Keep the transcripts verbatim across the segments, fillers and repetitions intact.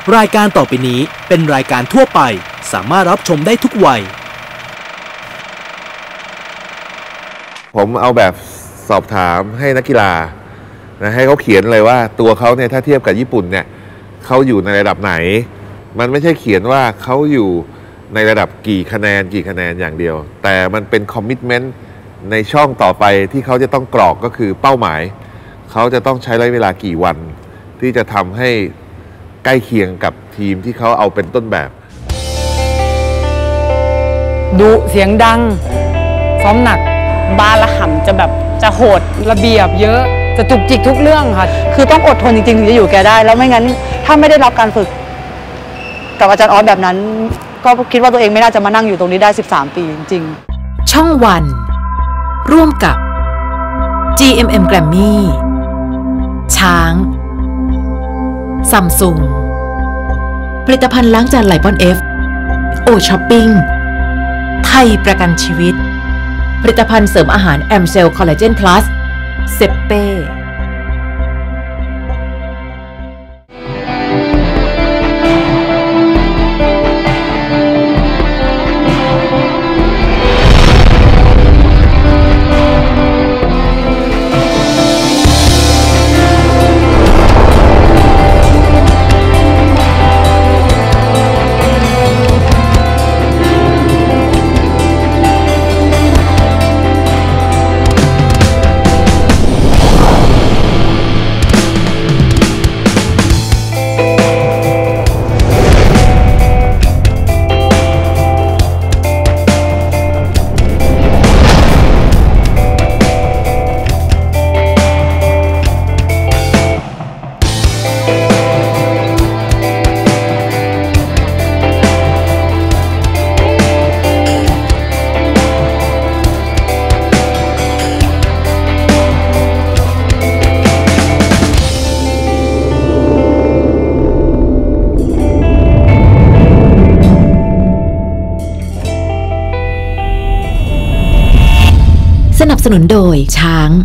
รายการต่อไปนี้เป็นรายการทั่วไปสามารถรับชมได้ทุกวัยผมเอาแบบสอบถามให้นักกีฬานะให้เขาเขียนเลยว่าตัวเขาเนี่ยถ้าเทียบกับญี่ปุ่นเนี่ยเขาอยู่ในระดับไหนมันไม่ใช่เขียนว่าเขาอยู่ในระดับกี่คะแนนกี่คะแนนอย่างเดียวแต่มันเป็นคอมมิตเมนต์ในช่องต่อไปที่เขาจะต้องกรอกก็คือเป้าหมายเขาจะต้องใช้ระยะเวลากี่วันที่จะทำให้ใกล้เคียงกับทีมที่เขาเอาเป็นต้นแบบดุเสียงดังซ้อมหนักบาละห่ำจะแบบจะโหดระเบียบเยอะจะจุกจิกทุกเรื่องค่ะคือต้องอดทนจริงๆถึงจะอยู่แกได้แล้วไม่งั้นถ้าไม่ได้รับการฝึกกับอาจารย์ออสแบบนั้นก็คิดว่าตัวเองไม่น่าจะมานั่งอยู่ตรงนี้ได้สิบสามปีจริงๆช่องวันร่วมกับ จี เอ็ม เอ็ม Grammy ช้างซัมซุงผลิตภัณฑ์ล้างจานไลปอนเอฟโอช้อปปิ้งไทยประกันชีวิตผลิตภัณฑ์เสริมอาหารแอมเซลคอลลาเจนพลัสเซปเป้สนับสนุนโดยช้าง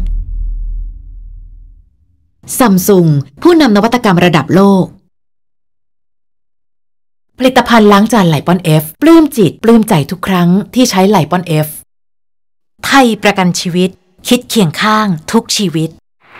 ซัมซุงผู้นำนวัตกรรมระดับโลกผลิตภัณฑ์ล้างจานไลปอนเอฟปลื้มจิตปลื้มใจทุกครั้งที่ใช้ไลปอนเอฟไทยประกันชีวิตคิดเคียงข้างทุกชีวิต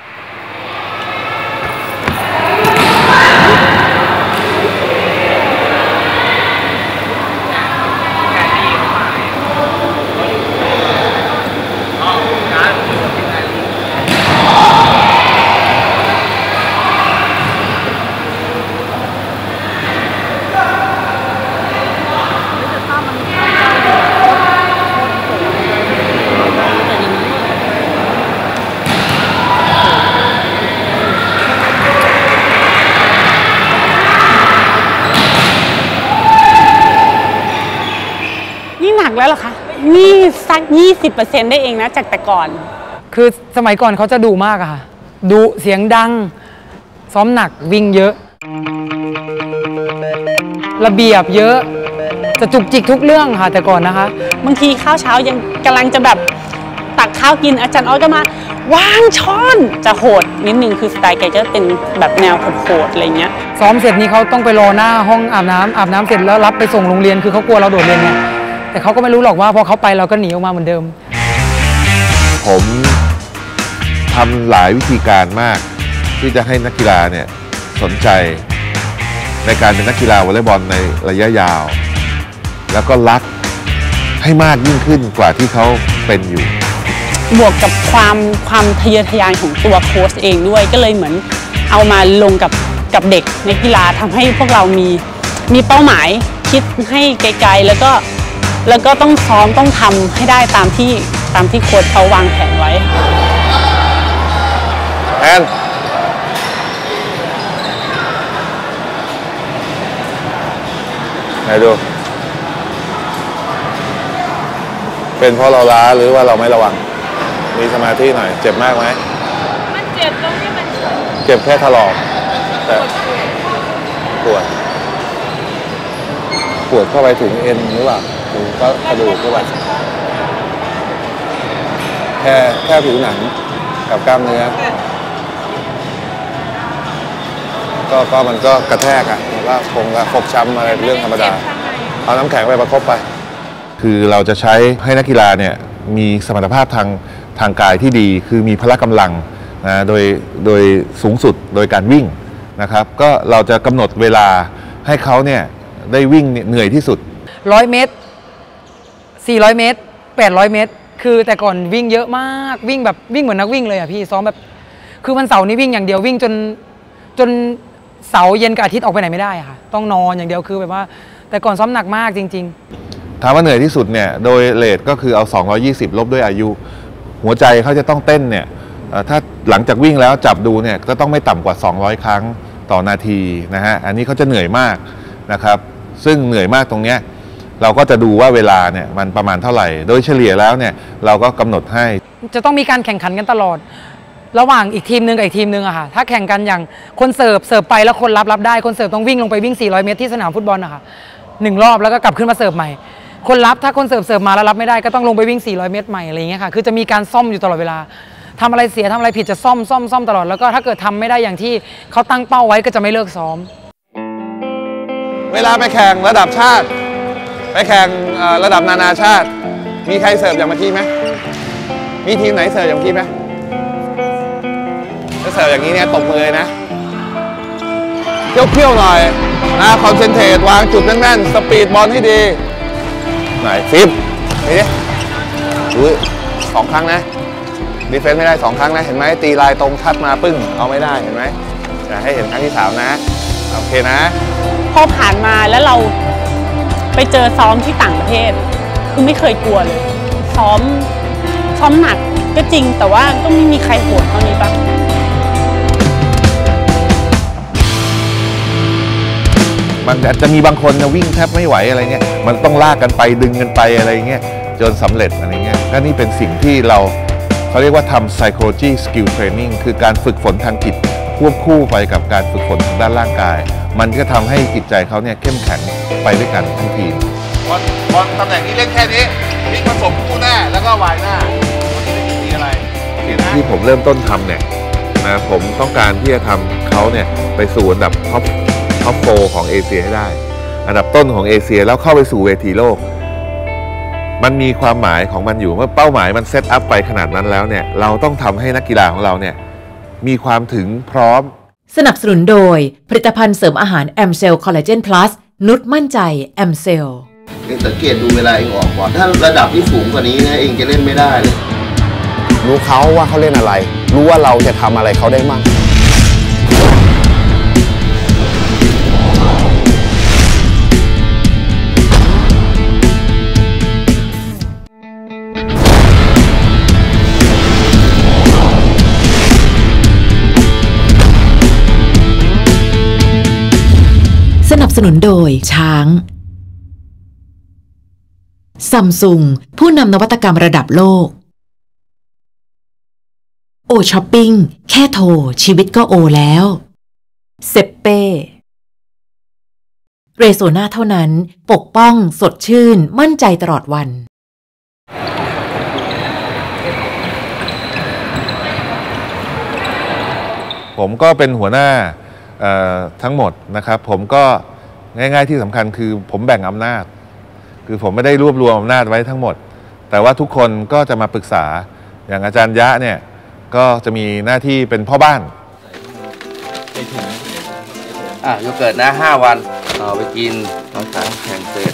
แล้วเหรอคะนี่สัก ยี่สิบเปอร์เซ็นต์ ได้เองนะจากแต่ก่อนคือสมัยก่อนเขาจะดุมากอะค่ะดุเสียงดังซ้อมหนักวิ่งเยอะระเบียบเยอะจะจุกจิกทุกเรื่องค่ะแต่ก่อนนะคะบางทีข้าวเช้ายังกำลังจะแบบตักข้าวกินอาจารย์ออสก็มาวางช้อนจะโหดนิดนึงคือสไตล์แกจะเป็นแบบแนวโหดๆอะไรเงี้ยซ้อมเสร็จนี้เขาต้องไปรอหน้าห้องอาบน้ำอาบน้ำเสร็จแล้วรับไปส่งโรงเรียนคือเขากลัวเราโดดเรียนไงแต่เขาก็ไม่รู้หรอกว่าพอเขาไปเราก็หนีออกมาเหมือนเดิมผมทำหลายวิธีการมากที่จะให้นักกีฬาเนี่ยสนใจในการเป็นนักกีฬาวอลเลย์บอลในระยะยาวแล้วก็รักให้มากยิ่งขึ้นกว่าที่เขาเป็นอยู่บวกกับความความทะเยอทะยานของตัวโค้ชเองด้วยก็เลยเหมือนเอามาลงกับกับเด็กนักกีฬาทำให้พวกเรามีมีเป้าหมายคิดให้ไกลๆแล้วก็แล้วก็ต้องซ้อมต้องทำให้ได้ตามที่ตามที่โค้ชเขาวางแผนไว้แอนไหนดูเป็นเพราะเราล้าหรือว่าเราไม่ระวังมีสมาธิหน่อยเจ็บมากไหมมันเจ็บตรงที่มันเจ็บแค่ถลอกแต่ปวดปวดเข้าไปถึงเอ็นหรือเปล่าถึงก็กระดูกหรือเปล่าแค่แค่ผิวหนังกับกล้ามเนื้อก็ก็มันก็กระแทกอ่ะมันก็คงจะฟกช้ำอะไรเรื่องธรรมดาเอาน้ำแข็งไปประคบไปคือเราจะใช้ให้นักกีฬาเนี่ยมีสมรรถภาพทางทางกายที่ดีคือมีพละกำลังนะโดยโดยสูงสุดโดยการวิ่งนะครับก็เราจะกำหนดเวลาให้เขาเนี่ยได้วิ่งเหนื่อยที่สุดร้อยเมตรสี่ร้อยเมตรแปดร้อยเมตรคือแต่ก่อนวิ่งเยอะมากวิ่งแบบวิ่งเหมือนนักวิ่งเลยอ่ะพี่ซ้อมแบบคือวันเสาร์นี้วิ่งอย่างเดียววิ่งจนจนเสาร์เย็นกับอาทิตย์ออกไปไหนไม่ได้ค่ะต้องนอนอย่างเดียวคือแบบว่าแต่ก่อนซ้อมหนักมากจริงๆถามว่าเหนื่อยที่สุดเนี่ยโดยเรทก็คือเอาสองร้อยยี่สิบลบด้วยอายุหัวใจเขาจะต้องเต้นเนี่ยถ้าหลังจากวิ่งแล้วจับดูเนี่ยก็ต้องไม่ต่ำกว่าสองร้อยครั้งต่อนาทีนะฮะอันนี้เขาจะเหนื่อยมากนะครับซึ่งเหนื่อยมากตรงเนี้ยเราก็จะดูว่าเวลาเนี่ยมันประมาณเท่าไหร่โดยเฉลี่ยแล้วเนี่ยเราก็กำหนดให้จะต้องมีการแข่งขันกันตลอดระหว่างอีกทีมนึงกับอีกทีมนึงอะค่ะถ้าแข่งกันอย่างคนเสิร์ฟเสิร์ฟไปแล้วคนรับรับได้คนเสิร์ฟต้องวิ่งลงไปวิ่งสี่ร้อยเมตรที่สนามฟุตบอลอะค่ะหนึ่งรอบแล้วก็กลับขึ้นมาเสิร์ฟใหม่คนรับถ้าคนเสิร์ฟเสิร์ฟมาแล้วรับไม่ได้ก็ต้องลงไปวิ่งสี่ร้อยเมตรใหม่อะไรอย่างเงี้ยค่ะคือจะมีการซ่อมอยู่ตลอดเวลาทำอะไรเสียทำอะไรผิดจะซ่อมซ่อมซ่อมตลอดแล้วก็ถ้าเกิดทำไม่ได้อย่างที่เขาตั้งเป้าไว้ก็จะไม่เลิกซ้อมเวลาไปแข่งระดับชาติไปแข่งระดับนานาชาติมีใครเสิร์ฟอย่างเมื่อกี้ไหมมีทีมไหนเสิร์ฟอย่างเมื่อกี้ไหมถ้าเสิร์ฟอย่างนี้เนี่ยตบมือเลยนะเคี่ยวๆหน่อยนะคอนเซนเทรตวางจุดแน่นๆสปีดบอลให้ดีไหนฟิปนี่ดูสองครั้งนะดีเฟนส์ไม่ได้สองครั้งนะเห็นไหมตีลายตรงทัดมาปึ้งเอาไม่ได้เห็นไหมจะให้เห็นครั้งที่สามนะโอเคนะพอผ่านมาแล้วเราไปเจอซ้อมที่ต่างประเทศคือไม่เคยกลัวเลยซ้อมซ้อมหนักก็จริงแต่ว่าก็ไม่มีใครโหดเท่านี้ปะมันอาจจะมีบางคนนะวิ่งแทบไม่ไหวอะไรเงี้ยมันต้องลากกันไปดึงกันไปอะไรเงี้ยจนสำเร็จอะไรเงี้ยก็นี่เป็นสิ่งที่เราเขาเรียกว่าทำ psychology skill training คือการฝึกฝนทางจิตควบคู่ไปกับการฝึกฝนทางด้านร่างกายมันก็ทำให้จิตใจเขาเนี่ยเข้มแข็งไปด้วยกันทั้งทีมบอลบอลตำแหน่งนี้เล่นแค่นี้วิ่งผสมคู่หน้าแล้วก็วายหน้าวันนี้ได้กี่อะไรสิ่งที่ผมเริ่มต้นทำเนี่ยนะผมต้องการที่จะทำเขาเนี่ยไปสู่อันดับท็อปท็อปโฟร์ของเอเชียให้ได้อันดับต้นของเอเชียแล้วเข้าไปสู่เวทีโลกมันมีความหมายของมันอยู่เมื่อเป้าหมายมันเซตอัพไปขนาดนั้นแล้วเนี่ยเราต้องทำให้นักกีฬาของเราเนี่ยมีความถึงพร้อมสนับสนุนโดยผลิตภัณฑ์เสริมอาหารแอมเซลคอลลาเจนพลัสนุชมั่นใจแอมเซลเองสังเกตดูเวลาเองออกก่อนถ้าระดับที่สูงกว่านี้นะเองจะเล่นไม่ได้เลยรู้เขาว่าเขาเล่นอะไรรู้ว่าเราจะทำอะไรเขาได้มั่งสนับสนุนโดยช้างซัมซุงผู้นำนวัตกรรมระดับโลกโอช้อปปิ้งแค่โทรชีวิตก็โอแล้วเซปเป้เรโซน่าเท่านั้นปกป้องสดชื่นมั่นใจตลอดวันผมก็เป็นหัวหน้าทั้งหมดนะครับผมก็ง่ายๆที่สำคัญคือผมแบ่งอำนาจคือผมไม่ได้รวบรวมอำนาจไว้ทั้งหมดแต่ว่าทุกคนก็จะมาปรึกษาอย่างอาจารย์ยะเนี่ยก็จะมีหน้าที่เป็นพ่อบ้านอ่ะโยเกิร์ตนะห้าวันเอาไปกินตอนหลังแข่งเสร็จ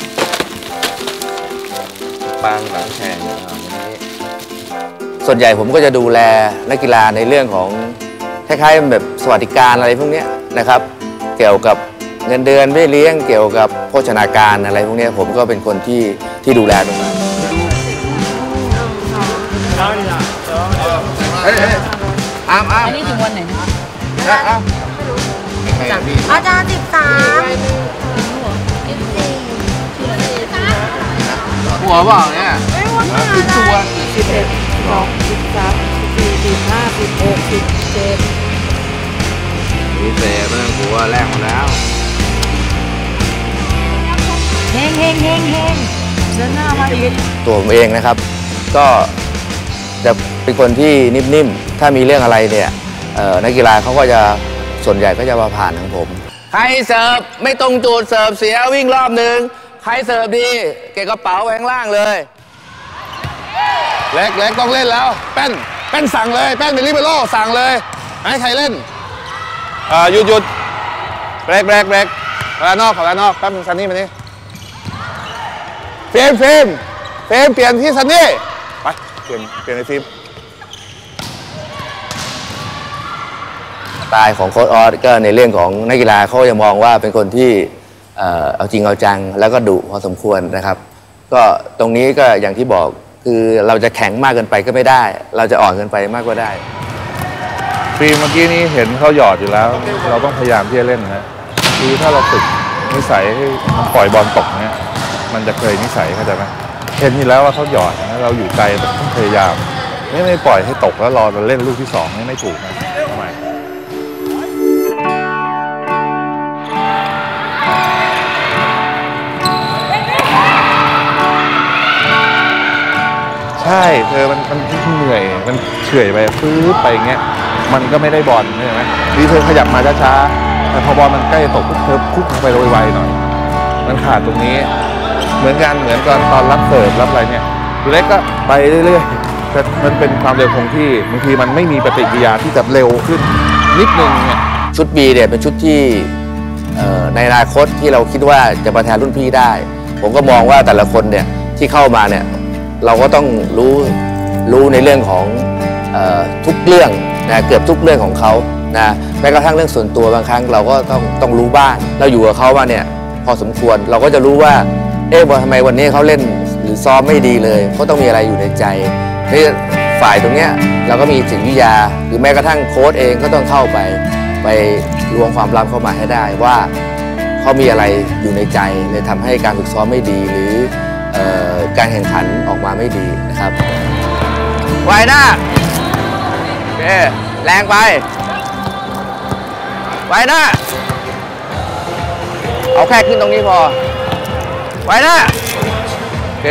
ปังหลังแข่งส่วนใหญ่ผมก็จะดูแลนักกีฬาในเรื่องของคล้ายๆแบบสวัสดิการอะไรพวกนี้นะครับเกี่ยวกับเงินเดือนไม่เลี้ยงเกี่ยวกับโภชนาการอะไรพวกนี้ผมก็เป็นคนที่ที่ดูแลตรงนั้นอ้ามอ้ามอันนี้ถึงวันไหนนะอาจารย์สิบสามสิบสี่หัวเปล่าเนี่ยสิบตัวสิบเอ็ดสิบสองสิบสามสิบสี่สิบห้าสิบหกสิบเจ็ดนี่เสร็จแล้วหัวแรกมาแล้วเฮงเฮงเฮงเฮงเดินหน้ามาอีกตัวผมเองนะครับก็จะเป็นคนที่นิ่มๆถ้ามีเรื่องอะไรเนี่ยนักกีฬาเขาก็จะส่วนใหญ่ก็จะมาผ่านทางผมใครเสิร์ฟไม่ตรงจุดเสิร์ฟเสียวิ่งรอบหนึ่งใครเสิร์ฟดีเก็บกระเป๋าไว้ข้างล่างเลยเล็กเล็กต้องเล่นแล้วแป้นแป้นสั่งเลยแป้นเป็นลิเบโร่สั่งเลยให้ใครเล่นอ่าหยุดหยุดเบรกเบรกเบรกขวานอกขวานอกแป๊บนึงซันนี่มานี่เฟรมเฟรมเฟรมเปลี่ยนที่ซันนี่ไปเปลี่ยนเปลี่ยนไอ้ฟิล์มสไตล์ของโค้ชออสก็ในเรื่องของนักกีฬาเขาจะมองว่าเป็นคนที่เอ่อเอาจริงเอาจังแล้วก็ดุพอสมควรนะครับก็ตรงนี้ก็อย่างที่บอกคือเราจะแข็งมากเกินไปก็ไม่ได้เราจะอ่อนเกินไปมากก็ได้ฟิล์มเมื่อกี้นี้เห็นเขาหยอดอยู่แล้วเราต้องพยายามที่จะเล่นนะคือถ้าเราฝึกนิสัยให้มันปล่อยบอลตกเนี่ยมันจะเคยนิสัยเข้าใจไหมเห็นอยู่แล้วว่าเขาหยอดนะเราอยู่ไกลแต่ต้องพยายามไม่ไม่ปล่อยให้ตกแล้วรอเราเล่นลูกที่สองนี่ไม่ถูกนะทำไมใช่เธอมันมันเหนื่อยมันเฉื่อยไปฟื้นไปอย่างเงี้ยมันก็ไม่ได้บอลใช่ไหมดีเธอขยับมาช้าๆแต่พอบอลมันใกล้จะตกเธอคุกไปไวๆหน่อยมันขาดตรงนี้เหมือนกันเหมือนตอนตอนรับเสิร์ฟรับอะไรเนี่ยดูเล็กก็ไปเรื่อยๆแต่มันเป็นความเร็วคงที่บางทีมันไม่มีปฏิกิริยาที่จะเร็วขึ้นนิดนึงเนี่ยชุด B เนี่ยเป็นชุดที่ในอนาคตที่เราคิดว่าจะมาแทนรุ่นพี่ได้ผมก็มองว่าแต่ละคนเนี่ยที่เข้ามาเนี่ยเราก็ต้องรู้รู้ในเรื่องของเอ่อทุกเรื่องนะเกือบทุกเรื่องของเขานะแม้กระทั่งเรื่องส่วนตัวบางครั้งเราก็ต้องต้องรู้บ้างเราอยู่กับเขามาเนี่ยพอสมควรเราก็จะรู้ว่าเอ๊ะทำไมวันนี้เขาเล่นหรือซ้อมไม่ดีเลยเขาต้องมีอะไรอยู่ในใจที่ฝ่ายตรงเนี้ยเราก็มีจิตวิทยาหรือแม้กระทั่งโค้ชเองก็ต้องเข้าไปไปล้วงความลับเข้ามาให้ได้ว่าเขามีอะไรอยู่ในใจเลยทำให้การฝึกซ้อมไม่ดีหรือการแข่งขันออกมาไม่ดีนะครับไวหน้าโอเคแรงไปไวหน้าเอาแค่ขึ้นตรงนี้พอไวหน้าโอเค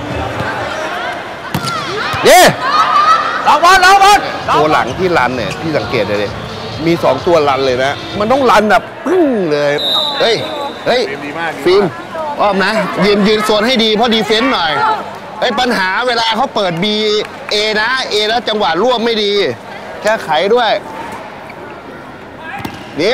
เย่ลองบอลลองบอลตัวหลังที่รันเนี่ยที่สังเกตเลยมีสองตัวรันเลยนะมันต้องรันแบบปึ้งเลยเฮ้ยเฮ้ยฟิล์มอ้อมนะยืนยืนโซนให้ดีเพราะดีเฟนส์หน่อยไอ้ปัญหาเวลาเขาเปิด B A นะ A แล้วจังหวะร่วมไม่ดีแก้ไขด้วยนี่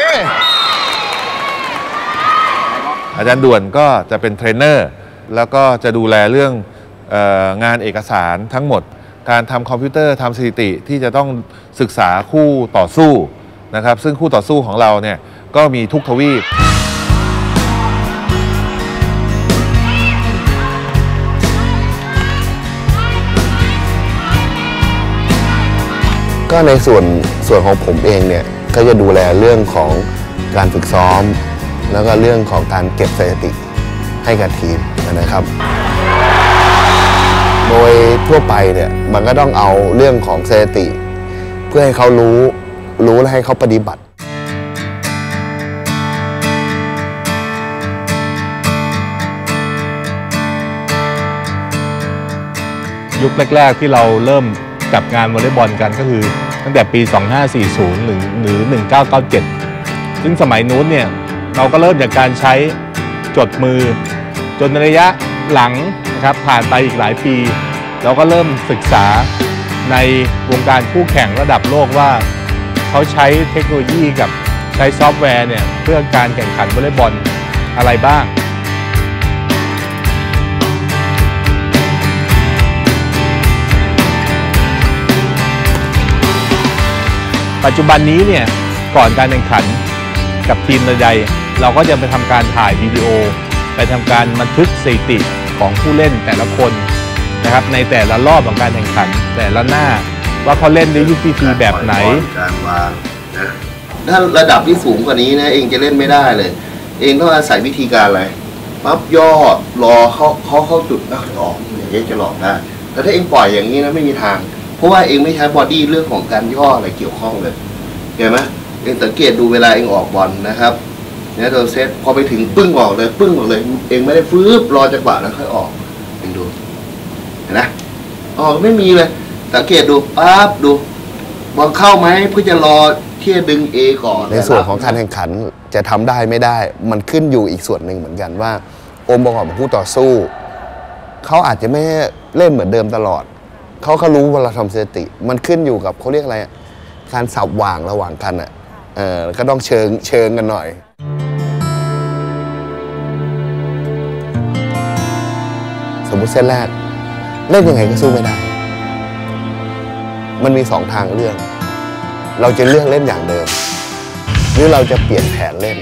อาจารย์ด่วนก็จะเป็นเทรนเนอร์แล้วก็จะดูแลเรื่องเอ่องานเอกสารทั้งหมดการทำคอมพิวเตอร์ทำสถิติที่จะต้องศึกษาคู่ต่อสู้นะครับซึ่งคู่ต่อสู้ของเราเนี่ยก็มีทุกทวีปก็ในส่วนส่วนของผมเองเนี่ยก็จะดูแลเรื่องของการฝึกซ้อมแล้วก็เรื่องของการเก็บสถิติให้กับทีมนะครับโดยทั่วไปเนี่ยมันก็ต้องเอาเรื่องของสถิติเพื่อให้เขารู้รู้และให้เขาปฏิบัติยุคแรกๆที่เราเริ่มจับงานวอลเลย์บอลกันก็คือตั้งแต่ปี สองพันห้าร้อยสี่สิบ หรือหรือ หนึ่งพันเก้าร้อยเก้าสิบเจ็ด ซึ่งสมัยนู้นเนี่ยเราก็เริ่มจากการใช้จดมือจนในระยะหลังนะครับผ่านไปอีกหลายปีเราก็เริ่มศึกษาในวงการคู่แข่งระดับโลกว่าเขาใช้เทคโนโลยีกับใช้ซอฟต์แวร์เนี่ยเพื่อการแข่งขันวอลเลย์บอลอะไรบ้างปัจจุบันนี้เนี่ยก่อนการแข่งขันกับทีมใดๆเราก็จะไปทำการถ่ายวิดีโอไปทำการบันทึกสถิติของผู้เล่นแต่ละคนนะครับในแต่ละรอบของการแข่งขันแต่ละหน้าว่าเขาเล่นด้วยยุทธวิธีแบบไหนการวางนะถ้าระดับที่สูงกว่านี้นะเองจะเล่นไม่ได้เลยเองต้องอาศัยวิธีการอะไรปั๊บย่อรอเขาเขาเข้าจุดแล้วออกอย่างนี้จะหลอกได้แต่ถ้าเองปล่อยอย่างนี้นะไม่มีทางเพราะว่าเองไม่ใช้บอดี้เรื่องของการย่ออะไรเกี่ยวข้องเลยเห็นไหมเองสังเกตดูเวลาเองออกบอลนะครับเนี่ยตัวเซตพอไปถึงปึ้งออกเลยปึ้งออกเลยเองไม่ได้ฟื้นรอจังหวะแล้วค่อยออกเองดูเห็นไหมออกไม่มีเลยสังเกตดูปั๊บดูบอลเข้าไหมเพื่อจะรอที่จะดึง A ก่อนในส่วนของการแข่งขันจะทำได้ไม่ได้มันขึ้นอยู่อีกส่วนหนึ่งเหมือนกันว่าองค์ประกอบของผู้ต่อสู้เขาอาจจะไม่เล่นเหมือนเดิมตลอดเขาก็รู้ว่าเราทำสถิติมันขึ้นอยู่กับเขาเรียกอะไรการสับหว่างระหว่างกันอ่ะเออก็ต้องเชิงเชิงกันหน่อยสมมติเส้นแรกเล่นยังไงก็สู้ไม่ได้มันมีสองทางเลือกเราจะเลือกเล่นอย่างเดิมหรือเราจะเปลี่ยนแผนเล่น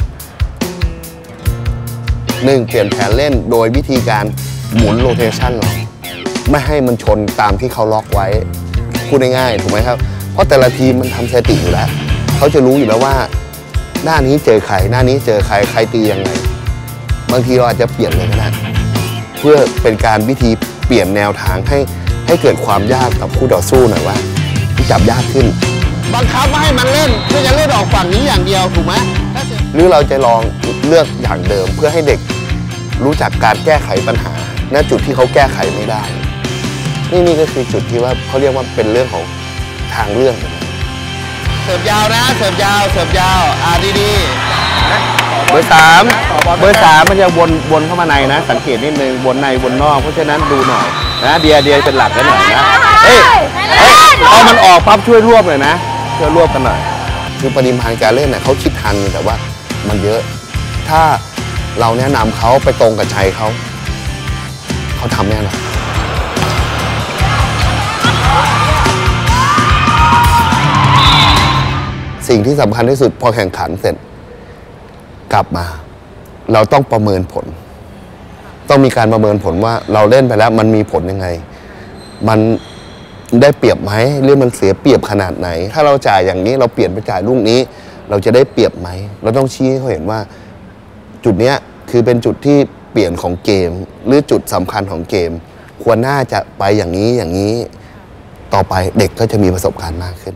หนึ่งเปลี่ยนแผนเล่นโดยวิธีการหมุนโรเทชันเราไม่ให้มันชนตามที่เขาล็อกไว้พูดง่ายๆถูกไหมครับเพราะแต่ละทีมมันทำสถิติอยู่แล้วเขาจะรู้อยู่แล้วว่าหน้านี้เจอใครหน้านี้เจอใครใครตียังไงบางทีเราอาจจะเปลี่ยนเลยก็ได้เพื่อเป็นการวิธีเปลี่ยนแนวทางให้ให้เกิดความยากกับคู่ต่อสู้หน่อยว่าที่จับยากขึ้นบังคับไม่ให้มันเล่นเพื่อจะเล่นออกฝั่งนี้อย่างเดียวถูกไหมหรือเราจะลองเลือกอย่างเดิมเพื่อให้เด็กรู้จักการแก้ไขปัญหาณจุดที่เขาแก้ไขไม่ได้นี่นี่ก็คือจุดที่ว่าเขาเรียกว่าเป็นเรื่องของทางเลือกเสิร์ฟยาวนะเสิร์ฟยาวเสิร์ฟยาวอ่าดีๆเบอร์สามเบอร์สามมันจะวนวนเข้ามาในนะสังเกตนิดนึงวนในวนนอกเพราะฉะนั้นดูหน่อยนะเดียเดียเป็นหลักกันหน่อยนะเฮ้ยพอมันออกปั๊บช่วยรวบเลยนะช่วยรวบกันหน่อยคือปริมาณการเล่นเนี่ยเขาคิดทันแต่ว่ามันเยอะถ้าเราแนะนำเขาไปตรงกับใจเขาเขาทำแน่นอนสิ่งที่สำคัญที่สุดพอแข่งขันเสร็จกลับมาเราต้องประเมินผลต้องมีการประเมินผลว่าเราเล่นไปแล้วมันมีผลยังไงมันได้เปรียบไหมหรือมันเสียเปรียบขนาดไหนถ้าเราจ่ายอย่างนี้เราเปลี่ยนไปจ่ายลูกนี้เราจะได้เปรียบไหมเราต้องชี้ให้เขาเห็นว่าจุดนี้คือเป็นจุดที่เปลี่ยนของเกมหรือจุดสำคัญของเกมควรน่าจะไปอย่างนี้อย่างนี้ต่อไปเด็กก็จะมีประสบการณ์มากขึ้น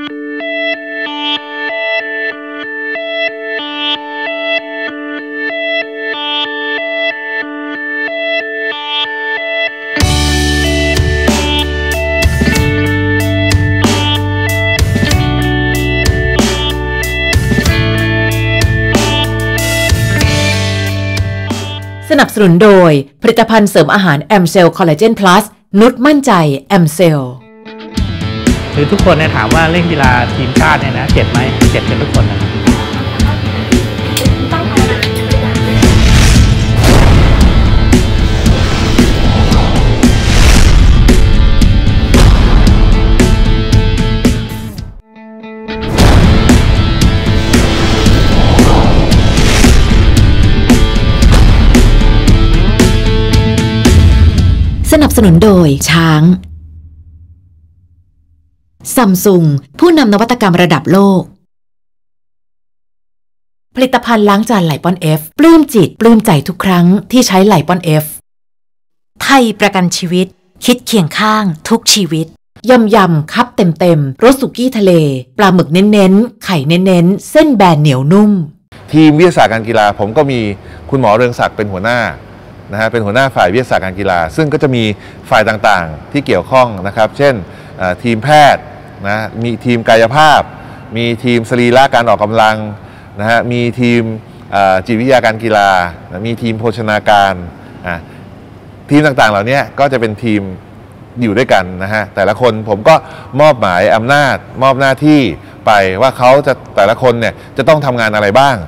สนับสนุนโดยผลิตภัณฑ์เสริมอาหารแอมเซลคอลลาเจนพลัสนุชมั่นใจแอมเซลคือทุกคนเนี่ยถามว่าเล่นกีฬาทีมชาติเนี่ยนะเจ็บไหมเจ็บกันทุกคนนะสนับสนุนโดยช้างซัมซุงผู้นำนวัตกรรมระดับโลกผลิตภัณฑ์ล้างจานไหลป้อนเอฟปลื้มจิตปลื้มใจทุกครั้งที่ใช้ไหลป้อนเอฟไทยประกันชีวิตคิดเคียงข้างทุกชีวิตยำยำคับเต็มเต็มรสสุกี้ทะเลปลาหมึกเน้นๆไข่เน้นๆเส้นแบนเหนียวนุ่มทีมวิทยาศาสตร์การกีฬาผมก็มีคุณหมอเรืองศักดิ์เป็นหัวหน้านะฮะเป็นหัวหน้าฝ่ายวิทยาศาสตร์การกีฬาซึ่งก็จะมีฝ่ายต่างๆที่เกี่ยวข้องนะครับเช่นทีมแพทย์นะมีทีมกายภาพมีทีมสรีระการออกกำลังนะฮะมีทีมจิตวิทยาการกีฬามีทีมโภชนาการทีมต่างๆเหล่านี้ก็จะเป็นทีมอยู่ด้วยกันนะฮะแต่ละคนผมก็มอบหมายอำนาจมอบหน้าที่ไปว่าเขาจะแต่ละคนเนี่ยจะต้องทำงานอะไรบ้าง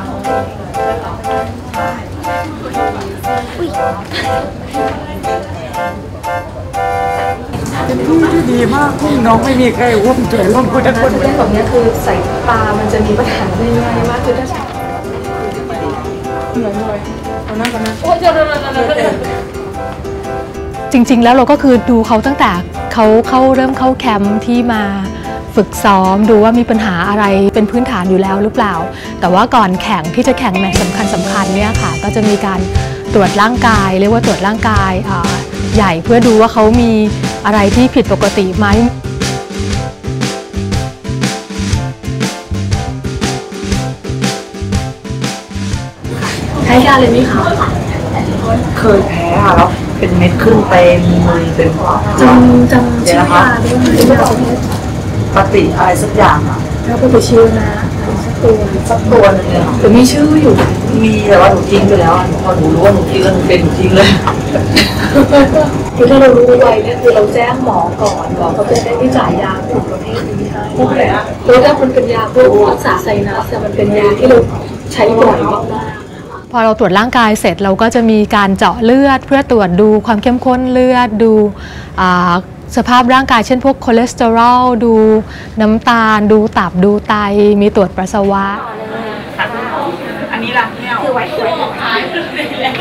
เป็นรุ่นที่ดีมากพี่น้องไม่มีใครอุ้มช่วยร่วมคนทุกคนเล่นแบบนี้คือใส่ปลามันจะมีปัญหาได้ง่ายมากคือถ้าใส่หน่อยหน่อยเอาหน้ากันนะโอ้ยเดี๋ยวเดี๋ยวเดี๋ยวจริงๆแล้วเราก็คือดูเขาตั้งแต่เขาเข้าเริ่มเข้าแคมป์ที่มาฝึกซ้อมดูว่ามีปัญหาอะไรเป็นพื้นฐานอยู่แล้วหรือเปล่าแต่ว่าก่อนแข่งที่จะแข่งแมตช์สำคัญสำคัญเนี่ยค่ะก็จะมีการตรวจร่างกายเรียกว่าตรวจร่างกายใหญ่เพื่อดูว่าเขามีอะไรที่ผิดปกติไหมแพ้ยาเลยไหมคะเคยแพ้ค่ะแล้วเป็นเม็ดขึ้นเต็มมือเต็มปอดจำจำชื่อยาด้วยปฏิอะไรสักอย่างอ่ะแล้วก็ไปชื่อนะสักตัวสักตัวนึงเลยแต่มีชื่ออยู่มีแต่ว่าหนูทิ้งไปแล้วอ่ะพอหนูรู้ว่าหนูทิ้งแล้วหนูเป็นหนูทิ้งเลยคือถ้าเรารู้ไว้เนี่ยคือเราแจ้งหมอก่อนหมอเขาจะได้ที่จ่ายยาถูกประเภทนี้ให้เพราะอะไรอ่ะเพราะถ้ามันเป็นยาพวกรักษาไซนัสแต่มันเป็นยาที่เราใช้บ่อยมากๆพอเราตรวจร่างกายเสร็จเราก็จะมีการเจาะเลือดเพื่อตรวจดูความเข้มข้นเลือดดูสภาพร่างกายเช่นพวกคอเลสเตอรอลดูน้ำตาลดูตับดูไตมีตรวจปัสสาวะอันนี้ล่ะไม่เอาคือไว้ไว้ท้ายแล้ว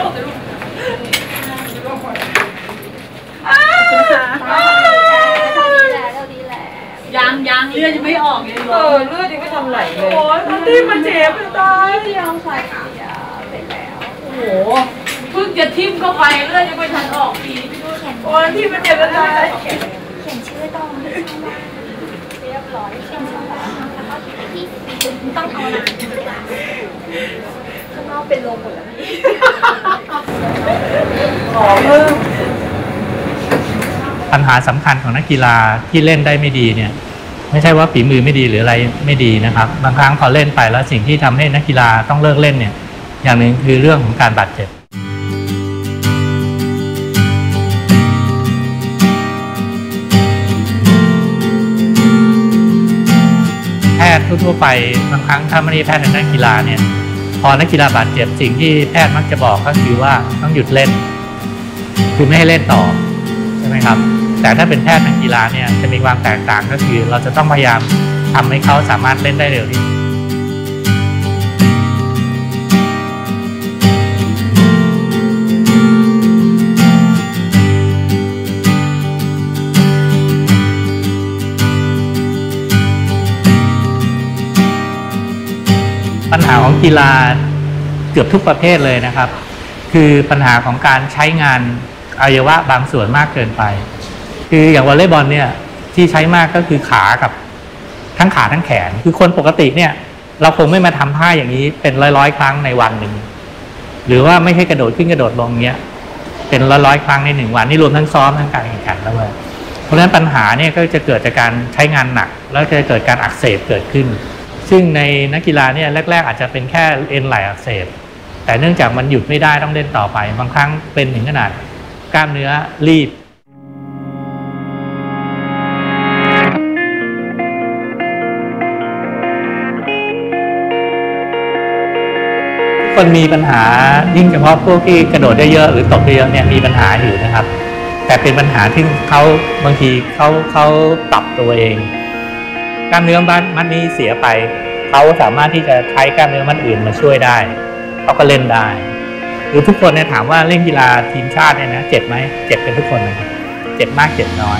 ยังยังเลือดยังไม่ออกเลยเออเลือดยังไม่ทำไหลเลยโอ้ยที่มันเจ็บตายที่ยังใส่เสียไปแล้วโอ้โหเพิ่งจะทิ่มเข้าไปเลือดยังไม่ทันออกทีโอ้ยที่มันเจ็บจะตายเขียนชื่อต้องเรียบร้อยเขียนชื่อต้องเอาน้ำข้างนอกเป็นลมหมดแล้วขอเพิ่มปัญหาสำคัญของนักกีฬาที่เล่นได้ไม่ดีเนี่ยไม่ใช่ว่าฝีมือไม่ดีหรืออะไรไม่ดีนะครับบางครั้งพอเล่นไปแล้วสิ่งที่ทำให้นักกีฬาต้องเลิกเล่นเนี่ยอย่างหนึ่งคือเรื่องของการบาดเจ็บแพทย์ทั่วไปบางครั้งถ้าไม่ได้แพทย์ในนักกีฬาเนี่ยพอนักกีฬาบาดเจ็บสิ่งที่แพทย์มักจะบอกก็คือว่าต้องหยุดเล่นคือไม่ให้เล่นต่อใช่ไหมครับแต่ถ้าเป็นแพทย์นักกีฬาเนี่ยจะมีความแตกต่างก็คือเราจะต้องพยายามทำให้เขาสามารถเล่นได้เร็วที่สุดปัญหาของกีฬาเกือบทุกประเภทเลยนะครับคือปัญหาของการใช้งานอวัยวะบางส่วนมากเกินไปคืออย่างวอลเลย์บอลเนี่ยที่ใช้มากก็คือขากับทั้งขาทั้งแขนคือคนปกติเนี่ยเราคงไม่มาทำท่าอย่างนี้เป็นร้อยๆครั้งในวันหนึ่งหรือว่าไม่ใช่กระโดดขึ้นกระโดดลงเงี้ยเป็นร้อยๆครั้งในหนึ่งวันนี่รวมทั้งซ้อมทั้งการแข่งขันแล้วเลยเพราะฉะนั้นปัญหาเนี่ยก็จะเกิดจากการใช้งานหนักแล้วจะเกิดการอักเสบเกิดขึ้นซึ่งในนักกีฬาเนี่ยแรกๆอาจจะเป็นแค่เอ็นไหล่อักเสบแต่เนื่องจากมันหยุดไม่ได้ต้องเล่นต่อไปบางครั้งเป็นถึงขนาดกล้ามเนื้อรีบคนมีปัญหายิ่งเฉพาะพวกที่กระโดดได้เยอะหรือตบได้เยอะเนี่ยมีปัญหาอยู่นะครับแต่เป็นปัญหาที่เขาบางทีเขาเขาปรับตัวเองกล้ามเนื้อมัดนี้เสียไปเขาสามารถที่จะใช้กล้ามเนื้อมัดอื่นมาช่วยได้เขาก็เล่นได้หรือทุกคนเนี่ยถามว่าเล่นกีฬาทีมชาติเนี่ยนะเจ็บไหมเจ็บกันทุกคนนะครับเจ็บมากเจ็บน้อย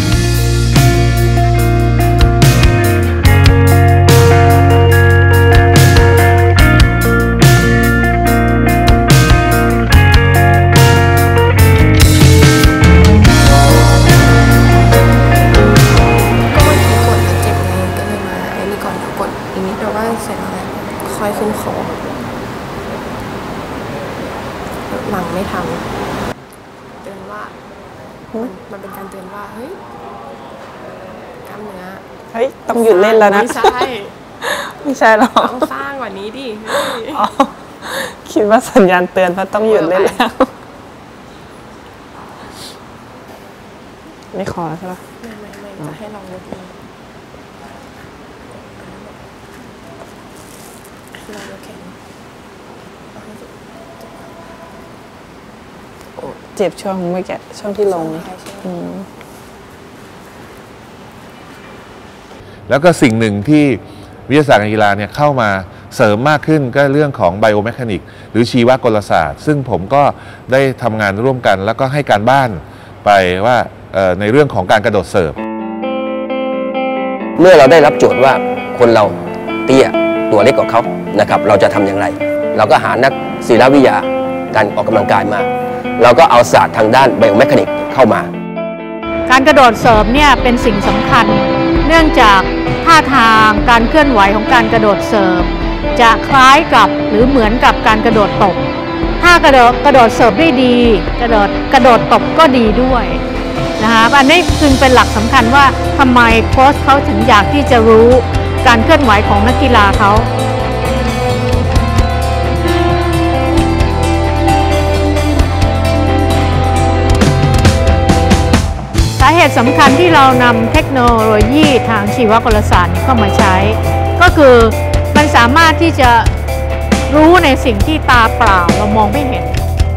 ค่อยขึ้นคอหลังไม่ทำเตือนว่ามันเป็นการเตือนว่าเฮ้ยกล้ามเนื้อเฮ้ยต้องหยุดเล่นแล้วนะไม่ใช่ไม่ใช่หรอต้องสร้างกว่านี้ดิคิดว่าสัญญาณเตือนว่าต้องหยุดเล่นแล้วไม่ขอใช่ปะไม่ไม่ไม่จะให้ลองยกมือเจ็บช่วงเมื่อกี้ช่วงที่ลงแล้วก็สิ่งหนึ่งที่วิทยาศาสตร์การกีฬาเนี่ยเข้ามาเสริมมากขึ้นก็เรื่องของไบโอแมคานิกหรือชีวกลศาสตร์ซึ่งผมก็ได้ทำงานร่วมกันแล้วก็ให้การบ้านไปว่าในเรื่องของการกระโดดเสิร์ฟเมื่อเราได้รับโจทย์ว่าคนเราเตี้ยตัวเล็กกว่าเขานะครับเราจะทำอย่างไรเราก็หานักศิลปวิทยาการออกกำลังกายมาเราก็เอาศาสตร์ทางด้านไบโอแมคานิกเข้ามาการกระโดดเสิร์ฟเนี่ยเป็นสิ่งสำคัญเนื่องจากท่าทางการเคลื่อนไหวของการกระโดดเสิร์ฟจะคล้ายกับหรือเหมือนกับการกระโดดตบถ้ากระโดดกระโดดเสิร์ฟได้ดีกระโดดกระโดดตบก็ดีด้วยนะคะอันนี้จึงเป็นหลักสำคัญว่าทำไมโค้ชเขาถึงอยากที่จะรู้การเคลื่อนไหวของนักกีฬาเขาสาเหตุสำคัญที่เรานำเทคโนโลยีทางชีวกลศาสตร์เข้ามาใช้ก็คือมันสามารถที่จะรู้ในสิ่งที่ตาเปล่าเรามองไม่เห็น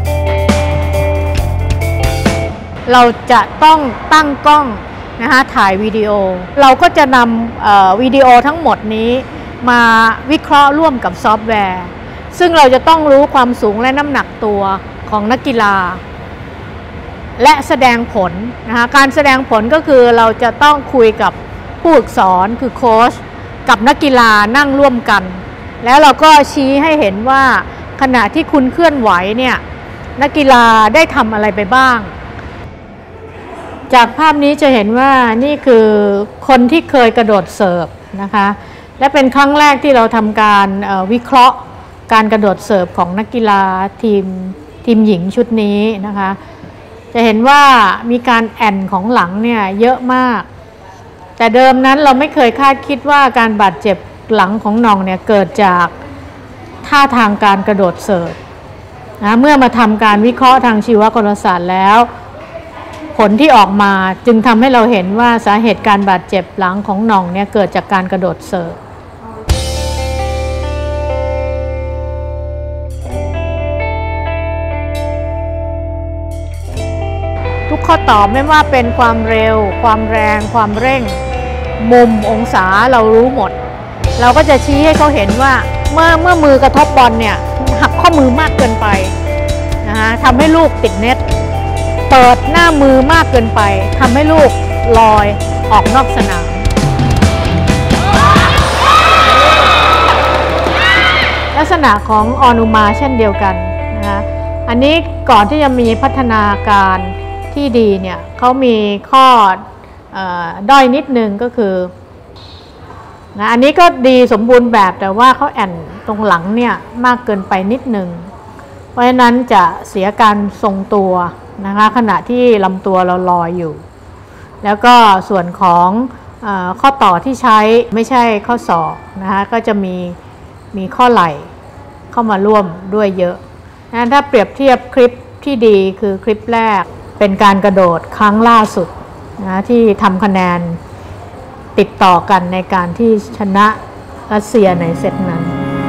เราจะต้องตั้งกล้องนะคะถ่ายวิดีโอเราก็จะนำวิดีโอทั้งหมดนี้มาวิเคราะห์ร่วมกับซอฟต์แวร์ซึ่งเราจะต้องรู้ความสูงและน้ำหนักตัวของนักกีฬาและแสดงผลนะคะการแสดงผลก็คือเราจะต้องคุยกับผู้ฝึกสอนคือโค้ชกับนักกีฬานั่งร่วมกันแล้วเราก็ชี้ให้เห็นว่าขณะที่คุณเคลื่อนไหวเนี่ยนักกีฬาได้ทำอะไรไปบ้างจากภาพนี้จะเห็นว่านี่คือคนที่เคยกระโดดเสิร์ฟนะคะและเป็นครั้งแรกที่เราทำการวิเคราะห์การกระโดดเสิร์ฟของนักกีฬาทีมทีมหญิงชุดนี้นะคะจะเห็นว่ามีการแอนของหลังเนี่ยเยอะมากแต่เดิมนั้นเราไม่เคยคาดคิดว่าการบาดเจ็บหลังของน้องเนี่ยเกิดจากท่าทางการกระโดดเสิร์ฟนะเมื่อมาทำการวิเคราะห์ทางชีวกลศาสตร์แล้วผลที่ออกมาจึงทำให้เราเห็นว่าสาเหตุการบาดเจ็บหลังของน้องเนี่ยเกิดจากการกระโดดเสิร์ฟทุกข้อตอบไม่ว่าเป็นความเร็วความแรงความเร่งมุมองศาเรารู้หมดเราก็จะชี้ให้เขาเห็นว่าเมื่อเมื่อมือกระทบบอลเนี่ยหักข้อมือมากเกินไปนะคะทำให้ลูกติดเน็ตเปิดหน้ามือมากเกินไปทำให้ลูกลอยออกนอกสนามลักษณะของออนุมาเช่นเดียวกันนะคะอันนี้ก่อนที่จะมีพัฒนาการที่ดีเนี่ยเขามีข้อด้อยนิดนึงก็คือนะอันนี้ก็ดีสมบูรณ์แบบแต่ว่าเขาแอนตรงหลังเนี่ยมากเกินไปนิดนึงเพราะฉะนั้นจะเสียการทรงตัวนะคะขณะที่ลำตัวเราลอยอยู่แล้วก็ส่วนของเอ่อข้อต่อที่ใช้ไม่ใช่ข้อศอกนะคะก็จะมีมีข้อไหล่เข้ามาร่วมด้วยเยอะนะถ้าเปรียบเทียบคลิปที่ดีคือคลิปแรกเป็นการกระโดดครั้งล่าสุดนะที่ทำคะแนนติดต่อกันในการที่ชนะรัสเซียในเซตนั้น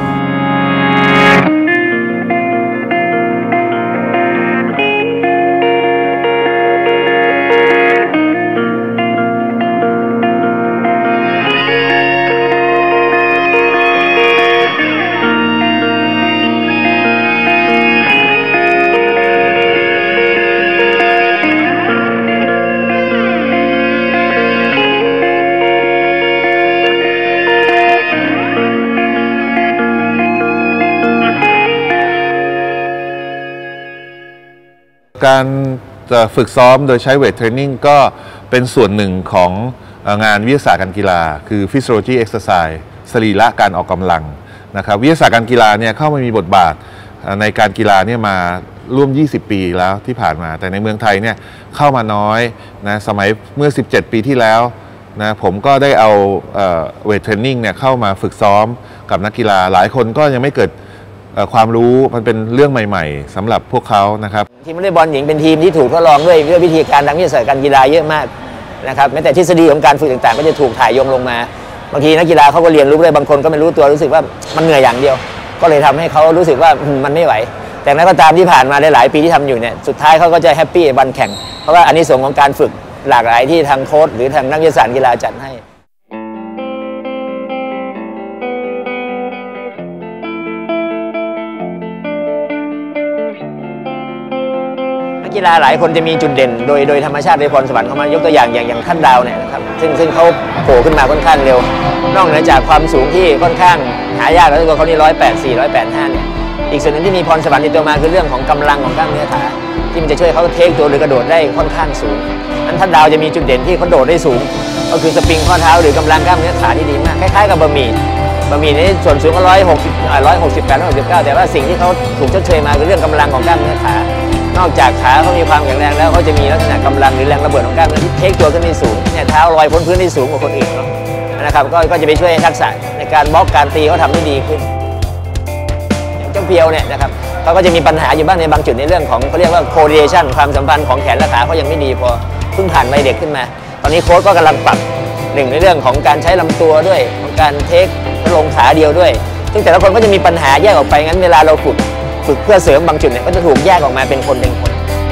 การฝึกซ้อมโดยใช้เวทเทรนนิ่งก็เป็นส่วนหนึ่งของงานวิทยาศาสตร์การกีฬาคือ Physiology Exercise สรีระการออกกำลังนะครับวิทยาศาสตร์การกีฬาเนี่ยเข้ามามีบทบาทในการกีฬาเนี่ยมาร่วมยี่สิบปีแล้วที่ผ่านมาแต่ในเมืองไทยเนี่ยเข้ามาน้อยนะสมัยเมื่อสิบเจ็ดปีที่แล้วนะผมก็ได้เอาเวทเทรนนิ่งเนี่ยเข้ามาฝึกซ้อมกับนักกีฬาหลายคนก็ยังไม่เกิดความรู้มันเป็นเรื่องใหม่ๆสำหรับพวกเขานะครับทีมวอลเลย์บอลหญิงเป็นทีมที่ถูกทดลองด้วยด้วยวิธีการทางวิทยาศาสตร์การกีฬาเยอะมากนะครับแม้แต่ทฤษฎีของการฝึกต่างๆก็จะถูกถ่ายโยงลงมาบางทีนักกีฬาเขาก็เรียนรู้เลยบางคนก็ไม่รู้ตัวรู้สึกว่ามันเหนื่อยอย่างเดียวก็เลยทำให้เขารู้สึกว่ามันไม่ไหวแต่นั้นก็ตามที่ผ่านมาหลายๆปีที่ทำอยู่เนี่ยสุดท้ายเขาก็จะแฮปปี้วันแข่งเพราะว่าอันนี้ส่วนของการฝึกหลากหลายที่ทางโค้ชหรือทางนักวิทยาศาสตร์กีฬาจัดให้กีฬาหลายคนจะมีจุดเด่นโดยโดยธรรมชาติในพรสวรรค์เข้ามายกตัวอย่างอย่างอย่างท่านดาวเนี่ยนะครับซึ่งซึ่งเขาโผล่ขึ้นมาค่อนข้างเร็วนอกเหนือจากความสูงที่ค่อนข้างหายากแล้วตัวเขานี่ร้อยแปดสี่ร้อยแปดห้าเนี่ยอีกส่วนหนึ่งที่มีพรสวรรค์ในตัวมาคือเรื่องของกำลังของกล้ามเนื้อขาที่มันจะช่วยเขาเทคตัวหรือกระโดดได้ค่อนข้างสูงอันท่านดาวจะมีจุดเด่นที่เขาโดดได้สูงก็คือสปริงข้อเท้าหรือกำลังกล้ามเนื้อขาที่ดีมากคล้ายๆกับบะหมี่บะหมี่นี้ส่วนสูงก็ร้อยหกสิบร้อยหกสิบแปดร้อยหกสิบเก้าแต่ว่าสิ่งที่เขาถูกชดเชยมาคือเรื่องกำลังของกล้ามเนื้อขานอกจากขาเขามีความแข็งแรงแล้วเขาจะมีลักษณะกำลังหรือแรงระเบิดของกล้ามเนื้อที่เทคตัวขึ้นได้สูงเนี่ยเท้าลอยพ้นพื้นได้สูงกว่าคนอื่นเนาะนะครับก็ก็จะไปช่วยให้ทักษะในการบล็อกการตีเขาทำได้ดีขึ้นอย่างเจ้าเพียวเนี่ยนะครับเขาก็จะมีปัญหาอยู่บ้างในบางจุดในเรื่องของเขาเรียกว่า coordination ความสัมพันธ์ของแขนและขาเขายังไม่ดีพอเพิ่งผ่านวัยเด็กขึ้นมาตอนนี้โค้ชก็กำลังปรับหนึ่งในเรื่องของการใช้ลำตัวด้วยของการเทคลงขาเดียวด้วยซึ่งแต่ละคนก็จะมีปัญหาแยกออกไปงั้นเวลาเราฝึกฝึกเพื่อเสริมบางจุดเนี่ยก็จะถูกแยกออกมาเป็นคนเป็นคน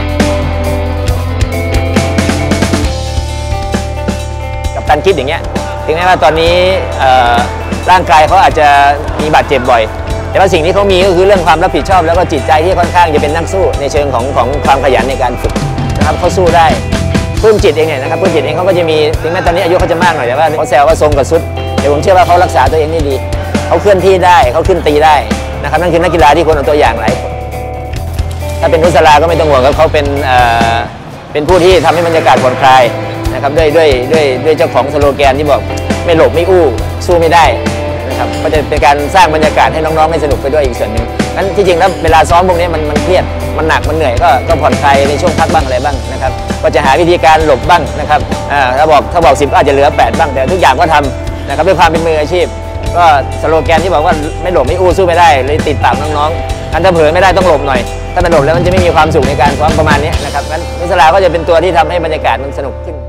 กับการคิดอย่างเงี้ยถึงแม้ว่าตอนนี้ร่างกายเขาอาจจะมีบาดเจ็บบ่อยแต่ว่าสิ่งที่เขามีก็คือเรื่องความรับผิดชอบแล้วก็จิตใจที่ค่อนข้างจะเป็นนักสู้ในเชิงของของความขยันในการฝึกนะครับเขาสู้ได้พื้นจิตเองเนี่ยนะครับพื้นจิตเองเขาก็จะมีถึงแม้ตอนนี้อายุเขาจะมากหน่อยแต่ว่าเขาแซวว่าทรงกับซุดแต่ผมเชื่อว่าเขารักษาตัวเองได้ดีเขาเคลื่อนที่ได้เขาขึ้นตีได้นะครับนั่นคือนักกีฬาที่ควรเอาตัวอย่างหลายคนถ้าเป็นนุสราก็ไม่ต้องห่วงครับเขาเป็นเป็นผู้ที่ทำให้บรรยากาศผ่อนคลายนะครับด้วยด้วยด้วยด้วยเจ้าของสโลแกนที่บอกไม่หลบไม่อู้สู้ไม่ได้นะครับก็จะเป็นการสร้างบรรยากาศให้น้องๆให้สนุกไปด้วยอีกส่วนหนึ่งนั้นที่จริงแล้วเวลาซ้อมพวกนี้มันมันเครียดมันหนักมันเหนื่อยก็ก็ผ่อนคลายในช่วงพักบ้างอะไรบ้างนะครับก็จะหาวิธีการหลบบ้างนะครับอ่าถ้าบอกถ้าบอกสิบก็อาจจะเหลือแปดบ้างแต่ทุกอย่างก็ทำนะครับด้วยความเป็นมืออาชีพก็สโลแกนที่บอกว่าไม่หลบไม่อู้สู้ไม่ได้เลยติดปากน้องๆอันถ้าเผลอไม่ได้ต้องหลบหน่อยถ้ามันหลบแล้วมันจะไม่มีความสุขในการซ้อมประมาณนี้นะครับงั้นนุสราก็จะเป็นตัวที่ทำให้บรรยากาศมันสนุกขึ้น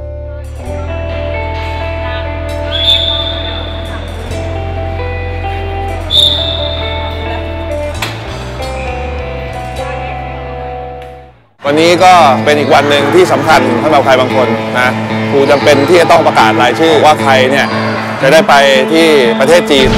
วันนี้ก็เป็นอีกวันหนึ่งที่สำคัญสำหรับใครบางคนนะครูจำเป็นที่จะต้องประกาศรายชื่อว่าใครเนี่ยจะได้ไปที่ประเทศจีน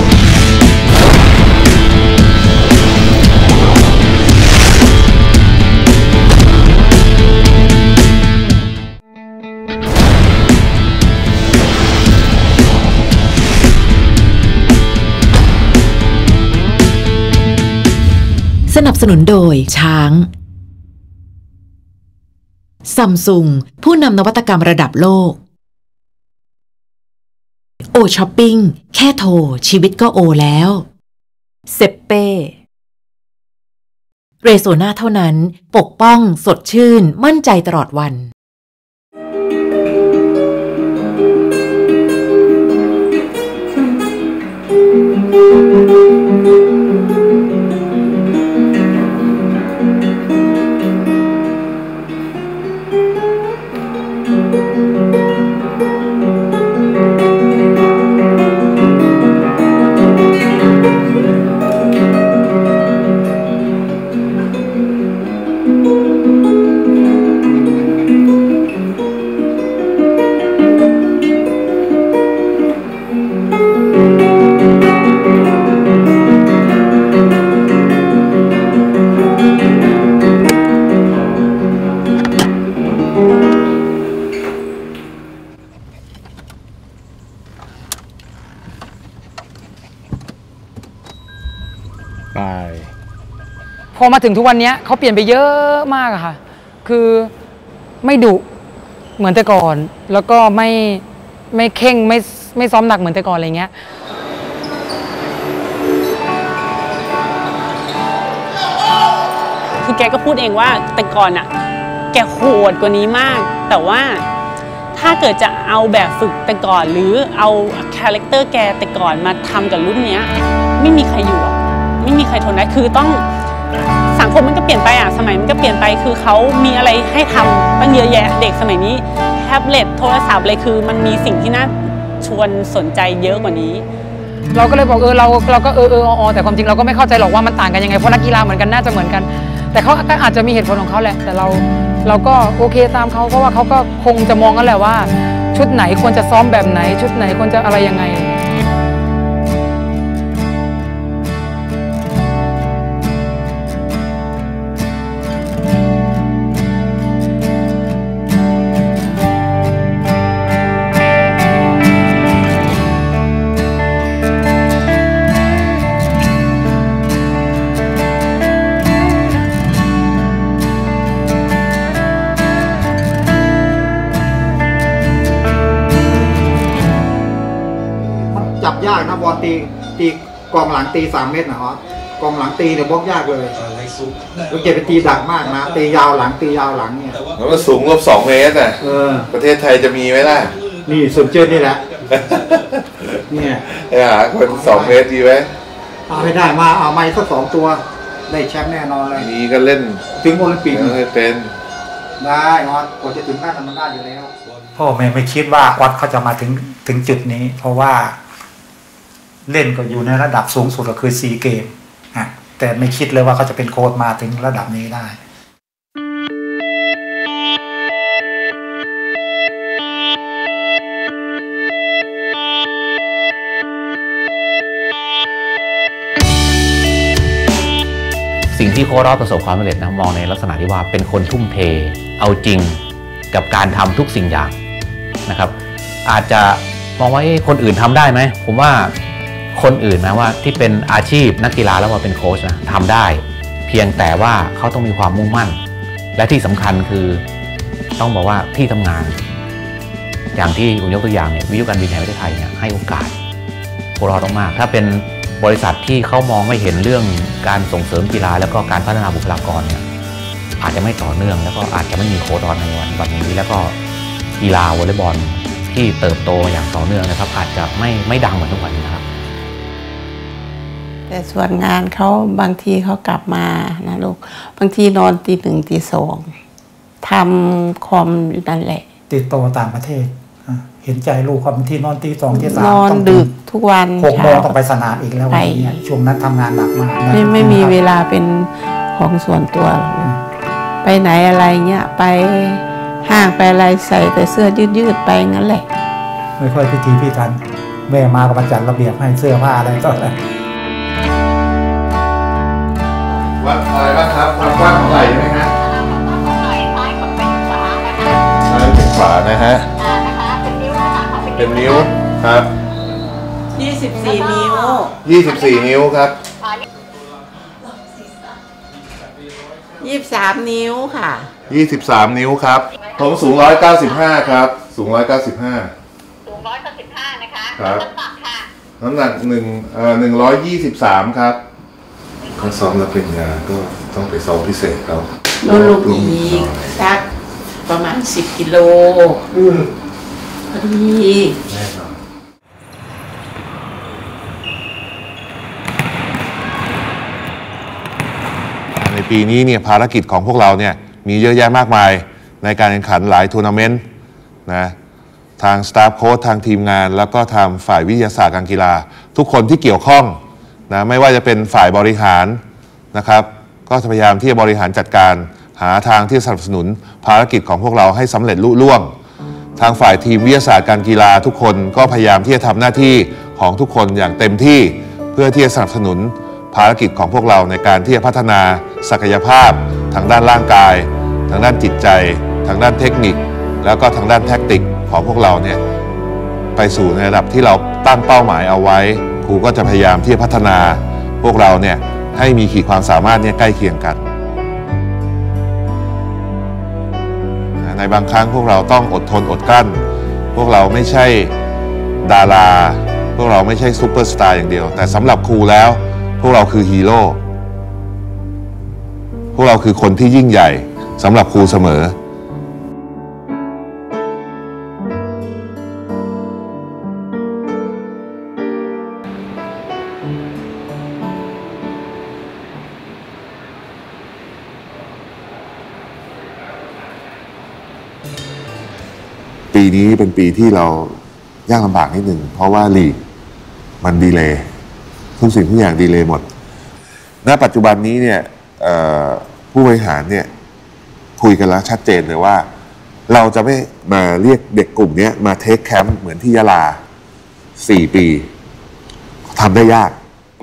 สนับสนุนโดยช้างซัมซุงผู้นำนวัตกรรมระดับโลกโอช้อปปิ้งแค่โทรชีวิตก็โอแล้วเซปเป้เรโซนาเท่านั้นปกป้องสดชื่นมั่นใจตลอดวันพอมาถึงทุกวันนี้เขาเปลี่ยนไปเยอะมากอะค่ะคือไม่ดุเหมือนแต่ก่อนแล้วก็ไม่ไม่เข่งไม่ไม่ซ้อมหนักเหมือนแต่ก่อนอะไรเงี้ยคือแกก็พูดเองว่าแต่ก่อนอะแกโหดกว่านี้มากแต่ว่าถ้าเกิดจะเอาแบบฝึกแต่ก่อนหรือเอาคาแรคเตอร์แกแต่ก่อนมาทำกับรุ่นเนี้ยไม่มีใครอยู่หรอกไม่มีใครทนได้คือต้องสังคมมันก็เปลี่ยนไปอ่ะสมัยมันก็เปลี่ยนไปคือเขามีอะไรให้ทำตั้งเยอะแยะเด็กสมัยนี้แท็บเล็ตโทรศัพท์อะไรคือมันมีสิ่งที่น่าชวนสนใจเยอะกว่านี้เราก็เลยบอกเออเราเราก็เออเอออ๋อแต่ความจริงเราก็ไม่เข้าใจหรอกว่ามันต่างกันยังไงเพราะนักกีฬาเหมือนกันน่าจะเหมือนกันแต่เขาก็อาจจะมีเหตุผลของเขาแหละแต่เราเราก็โอเคตามเขาเพราะว่าเขาก็คงจะมองกันแหละว่าชุดไหนควรจะซ้อมแบบไหนชุดไหนควรจะอะไรยังไงยากนะบอลตีตีกองหลังตีสามเมตรนะฮะกองหลังตีเนี่ยบล็อกยากเลยแล้วเก็บไปตีดักมากนะตียาวหลังตียาวหลังเนี่ยแล้วมันสูงลบสองเมตรอ่ะประเทศไทยจะมีไหมล่ะนี่สุดเจนนี่แหละเนี่ยไปหาคนสองเมตรดีไหมเอาไม่ได้มาเอาไม้สักสองตัวได้แชมป์แน่นอนเลยนี่ก็เล่นถึงโอลิมปิกไม่เป็นได้ออสกว่าจะถึงหน้าทำมันได้อยู่แล้วพ่อแม่ไม่คิดว่าออสเขาจะมาถึงถึงจุดนี้เพราะว่าเล่นก็อยู่ในระดับสูงสุดก็คือซีเกมอ่ะแต่ไม่คิดเลยว่าเขาจะเป็นโค้ชมาถึงระดับนี้ได้สิ่งที่โค้ชรอดประสบความสำเร็จนะมองในลักษณะที่ว่าเป็นคนทุ่มเทเอาจริงกับการทำทุกสิ่งอย่างนะครับอาจจะมองว่าคนอื่นทำได้ไหมผมว่าคนอื่นนะว่าที่เป็นอาชีพนักกีฬาแล้วมาเป็นโค้ชนะทำได้เพียงแต่ว่าเขาต้องมีความมุ่งมั่นและที่สำคัญคือต้องบอกว่าที่ทำงานอย่างที่ผมยกตัวอย่างเนี่ยวิทยุการบินแห่งประเทศไทยเนี่ยให้โอกาสโค้ชรอดมากถ้าเป็นบริษัทที่เขามองไม่เห็นเรื่องการส่งเสริมกีฬาแล้วก็การพัฒนาบุคลากรเนี่ยอาจจะไม่ต่อเนื่องแล้วก็อาจจะไม่มีโค้ชรอดในวันวันนี้แล้วก็กีฬาวอลเลย์บอลที่เติบโตอย่างต่อเนื่องนะครับอาจจะไม่ไม่ดังเหมือนทุกวันนี้นะครับแต่ส่วนงานเขาบางทีเขากลับมานะลูกบางทีนอนตีหนึ่งตีสองทำคอมอยู่นั่นแหละติดโตต่างประเทศเห็นใจลูกความที่นอนตีสองตีสามนอนดึกทุกวันหกโมงต้องไปสนามอีกแล้ววันนี้ช่วงนั้นทำงานหนักมากไม่ไม่มีเวลาเป็นของส่วนตัวไปไหนอะไรเงี้ยไปห้างไปอะไรใส่แต่เสื้อยืดๆไปงั้นแหละไม่ค่อยพิธีพิถันแม่มาก็มาจัดระเบียบให้เสื้อผ้าอะไรก็อะไรวัดอะไรบ้างครับความกว้างของไหล่ไหมฮะซ้ายเป็นขวานะฮะเป็นนิ้วครับยี่สิบสี่นิ้วยี่สิบสี่นิ้วครับยี่สิบสามนิ้วค่ะยี่สิบสามนิ้วครับผมสูงร้อยเก้าสิบห้าครับสูงร้อยเก้าสิบห้าสูงร้อยเก้าสิบห้านะคะครับน้ำหนักค่ะน้ำหนักหนึ่งเอ่อหนึ่งร้อยยี่สิบสามครับถ้าซ้อมแล้วเป็นงานก็ต้องไปซ้อมพิเศษเขาลดลงอีกสักประมาณสิบกิโลพอดีแน่นอนในปีนี้เนี่ยภารกิจของพวกเราเนี่ยมีเยอะแยะมากมายในการแข่งขันหลายทัวร์นาเมนต์นะทางสตาฟโค้ชทางทีมงานแล้วก็ทางฝ่ายวิทยาศาสตร์การกีฬาทุกคนที่เกี่ยวข้องนะไม่ว่าจะเป็นฝ่ายบริหารนะครับก็พยายามที่จะบริหารจัดการหาทางที่สนับสนุนภารกิจของพวกเราให้สำเร็จลุล่วงทางฝ่ายทีมวิทยาศาสตร์การกีฬาทุกคนก็พยายามที่จะทำหน้าที่ของทุกคนอย่างเต็มที่เพื่อที่จะสนับสนุนภารกิจของพวกเราในการที่จะพัฒนาศักยภาพทางด้านร่างกายทางด้านจิตใจทางด้านเทคนิคแล้วก็ทางด้านแทคติกของพวกเราเนี่ยไปสู่ในระดับที่เราตั้งเป้าหมายเอาไว้ครูก็จะพยายามที่จะพัฒนาพวกเราเนี่ยให้มีขีดความสามารถเนี่ยใกล้เคียงกันในบางครั้งพวกเราต้องอดทนอดกลั้นพวกเราไม่ใช่ดาราพวกเราไม่ใช่ซูเปอร์สตาร์อย่างเดียวแต่สำหรับครูแล้วพวกเราคือฮีโร่พวกเราคือคนที่ยิ่งใหญ่สำหรับครูเสมอปีนี้เป็นปีที่เรายากลำบากนิดหนึ่งเพราะว่าลีกมันดีเลย์ทุกสิ่งทุกอย่างดีเลย์หมดณปัจจุบันนี้เนี่ยผู้บริหารเนี่ยคุยกันแล้วชัดเจนเลยว่าเราจะไม่มาเรียกเด็กกลุ่มนี้มาเทคแคมป์เหมือนที่ยะลาสี่ปีทำได้ยาก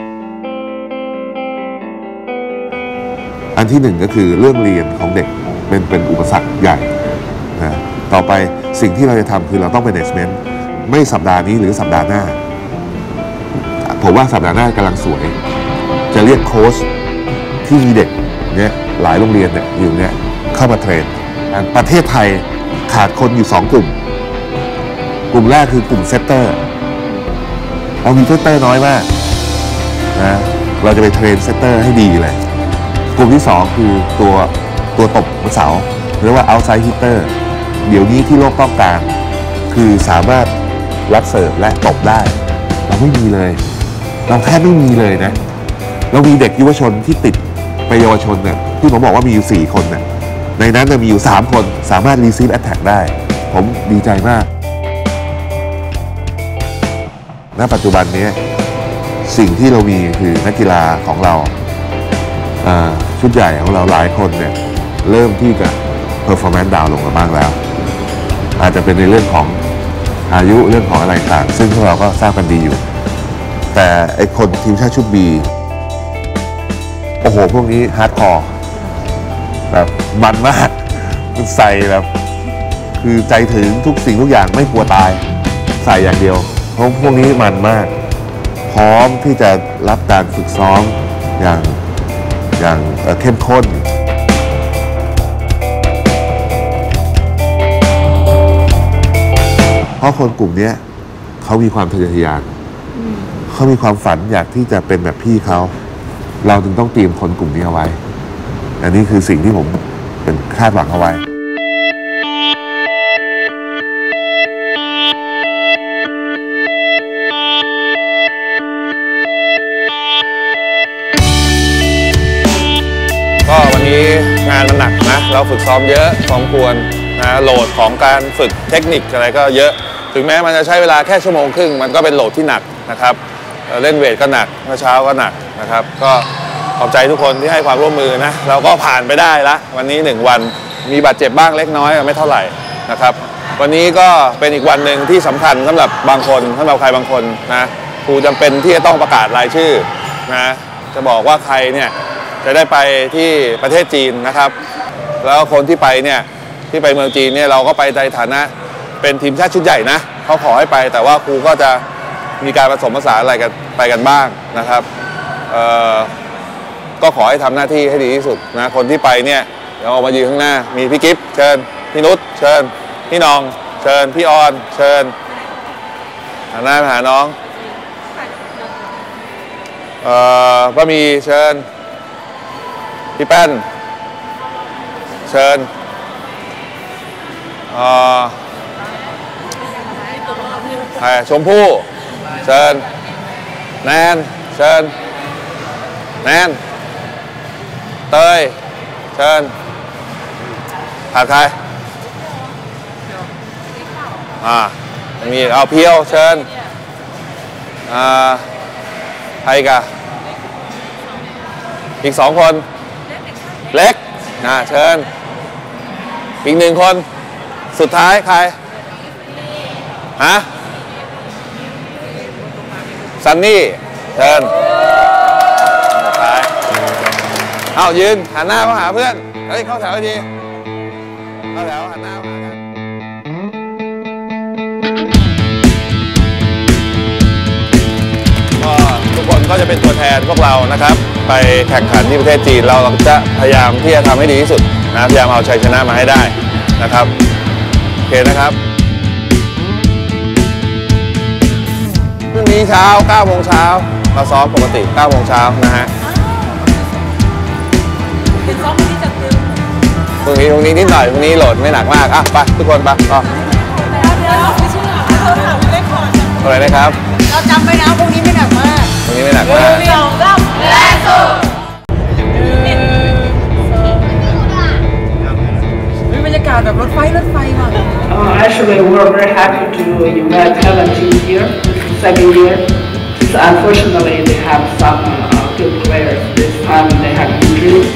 อันที่หนึ่งก็คือเรื่องเรียนของเด็กเป็นเป็นอุปสรรคใหญ่นะต่อไปสิ่งที่เราจะทำคือเราต้อง management ไม่สัปดาห์นี้หรือสัปดาห์หน้าผมว่าสัปดาห์หน้ากำลังสวยจะเรียกโค้ชที่มีเด็กเนี่ยหลายโรงเรียนเนี่ยอยู่เนี่ยเข้ามาเทรนประเทศไทยขาดคนอยู่สองกลุ่มกลุ่มแรกคือกลุ่มเซตเตอร์เรามีเซตเตอร์น้อยมากนะเราจะไปเทรนเซตเตอร์ให้ดีเลยกลุ่มที่สองคือตัวตัวตบหัวเสาเรียกว่า outside hitter เดี๋ยวนี้ที่โลกต้องการคือสามารถรับเสิร์ฟและตบได้เราไม่มีเลยเราแทบไม่มีเลยนะเรามีเด็กเยาวชนที่ติดไปเยาวชนเนี่ยที่ผมบอกว่ามีอยู่สี่คนเนี่ยในนั้นมีอยู่สามคนสามารถ receive attack ได้ผมดีใจมากณปัจจุบันนี้สิ่งที่เรามีคือนักกีฬาของเราชุดใหญ่ของเราหลายคนเนี่ยเริ่มที่จะ performance down ลงมาบ้างแล้วอาจจะเป็นในเรื่องของอายุเรื่องของอะไรต่างซึ่งพวกเราก็ทราบกันดีอยู่แต่ไอคนทีมชาติชุด B โอ้โหพวกนี้ฮาร์ดคอร์แบบมันมากมันใส่แบบคือใจถึงทุกสิ่งทุกอย่างไม่กลัวตายใส่อย่างเดียวเพราะพวกนี้มันมากพร้อมที่จะรับการฝึกซ้อมอย่างอย่างเข้มข้นเพราะคนกลุ่มนี้เขามีความทะเยอทะยานเขามีความฝันอยากที่จะเป็นแบบพี่เขาเราจึงต้องเตรียมคนกลุ่มนี้เอาไว้อันนี้คือสิ่งที่ผมเป็นคาดหวังเอาไว้ก็วันนี้งานมันหนักนะเราฝึกซ้อมเยอะพอสมควรนะโหลดของการฝึกเทคนิคอะไรก็เยอะถึงแม้มันจะใช้เวลาแค่ชั่วโมงครึ่งมันก็เป็นโหลดที่หนักนะครับเล่นเวทก็หนักเมื่อเช้าก็หนักนะครับก็ขอบใจทุกคนที่ให้ความร่วมมือนะเราก็ผ่านไปได้ละวันนี้หนึ่งวันมีบาดเจ็บบ้างเล็กน้อยไม่เท่าไหร่นะครับวันนี้ก็เป็นอีกวันหนึ่งที่สำคัญสำหรับบางคนสำหรับใครบางคนนะครูจำเป็นที่จะต้องประกาศรายชื่อนะจะบอกว่าใครเนี่ยจะได้ไปที่ประเทศจีนนะครับแล้วคนที่ไปเนี่ยที่ไปเมืองจีนเนี่ยเราก็ไปในฐานะเป็นทีมชาติชุดใหญ่นะเขาขอให้ไปแต่ว่าครูก็จะมีการผสมผสานอะไรกันไปกันบ้างนะครับก็ขอให้ทำหน้าที่ให้ดีที่สุดนะคนที่ไปเนี่ยเดี๋ยวออกมายืนข้างหน้ามีพี่กิฟต์เชิญพี่นุชเชิญพี่นองเชิญพี่ออนเชิญหันหน้าไปหาน้องเอ่อป้ามีเชิญพี่แป้นเชิญเอ่อใครชมพู่เชิญแนนเชิญแนนเตยเชิญขาดใครอ่ามีเอาเพียวเชิญอ่าใครกันอีกสองคนเล็กนะเชิญอีกหนึ่งคนสุดท้ายใครฮะซันนี่เชิญสุดท้ายเอายืนหันหน้ามาหาเพื่อนเฮ้ยเข้าแถวดีเข้าแถวหันหน้ามาหากันก็ทุกคนก็จะเป็นตัวแทนพวกเรานะครับไปแข่งขันที่ประเทศจีนเราจะพยายามที่จะทำให้ดีที่สุดนะพยายามเอาชัยชนะมาให้ได้นะครับโอเคนะครับพรุ่งนี้เช้าเก้าโมงเช้าเราซ้อมปกติเก้าโมงเช้านะฮะพรุ่งนี้พรุ่งนี้นิดหน่อยพรุ่งนี้โหลดไม่หนักมากอ่ะไปทุกคนไปก็อะไรนะครับเราจำไว้นะพรุ่งนี้ไม่หนักมากพรุ่งนี้ไม่หนักมากสองสามแรงสู้มีบรรยากาศแบบรถไฟรถไฟมา Actually, we're very happy to unite talent team here, second year. So unfortunately, they have some uh, good players. This time they have injuries.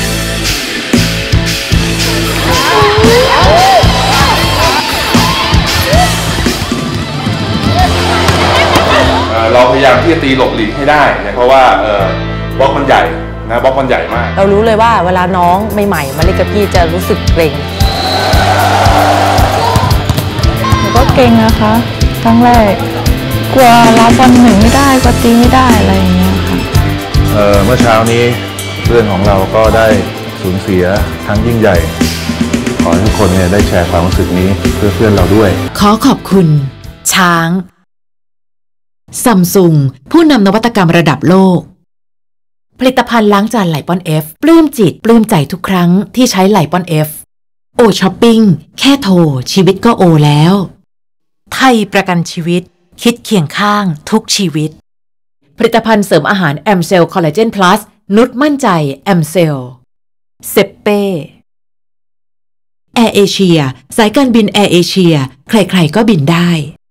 เราพยายามที่จะตีหลบหลีกให้ได้เพราะว่าบล็อกมันใหญ่นะบล็อกมันใหญ่มากเรารู้เลยว่าเวลาน้องใหม่ๆมาเล่นกับพี่จะรู้สึกเกรงหนูก็เกรงนะคะครั้งแรกกลัวรับบอลหนึ่งไม่ได้กลัวตีไม่ได้อะไรอย่างเงี้ยค่ะเอ่อเมื่อเช้านี้เพื่อนของเราก็ได้สูญเสียครั้งยิ่งใหญ่ขอให้ทุกคนเนี่ยได้แชร์ความรู้สึกนี้เพื่อเพื่อนเราด้วยขอขอบคุณช้างซัมซุงผู้นำนวัตกรรมระดับโลกผลิตภัณฑ์ล้างจานไหลป้อนเอฟปลื้มจิตปลื้มใจทุกครั้งที่ใช้ไหลป้อนเอฟโอช้อปปิ้งแค่โทรชีวิตก็โอแล้วไทยประกันชีวิตคิดเคียงข้างทุกชีวิตผลิตภัณฑ์เสริมอาหารแอมเซลคอลลาเจนพลัสนุชมั่นใจแอมเซลเซปเป้แอร์เอเชียสายการบินแอร์เอเชียใครๆก็บินได้